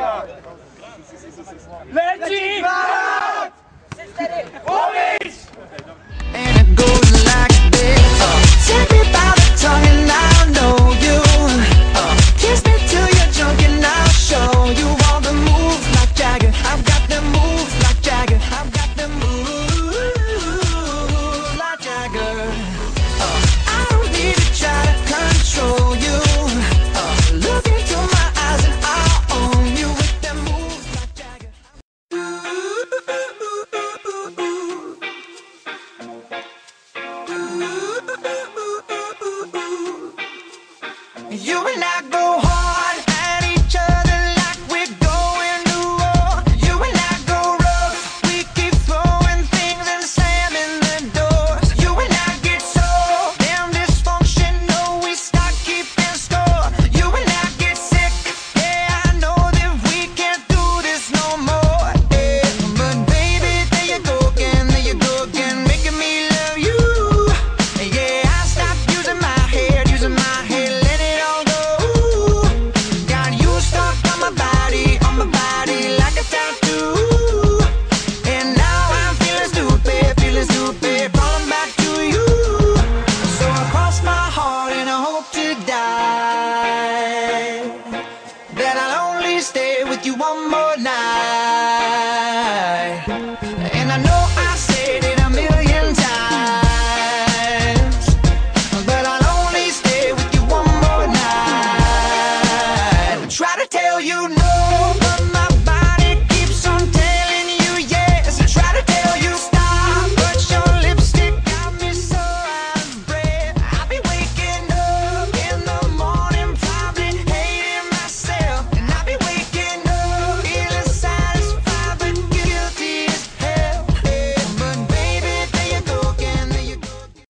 Leci! Mówić! And it goes like this. Take me by the tongue and I'll know you. Kiss me till you're drunk and I'll show you all the moves like Jagger. I've got the moves like Jagger. I've got the moves like Jagger. I don't need to try to control you. Look into my eyes and I'll own you with them moves like Jagger. You and I go hard at each other like we're going to war. You and I go rough, we keep throwing things and slamming the doors. You and I get so damn dysfunctional, we start keeping score. You and I get sick, yeah, I know that we can't do this no more. Yeah, but baby, there you go again, making me love you. Yeah, I stopped using my head, let it all go. Got you stuck on my body like a tattoo. And now I'm feeling stupid, crawling back to you. So I cross my heart and I hope to die that I'll only stay with you one more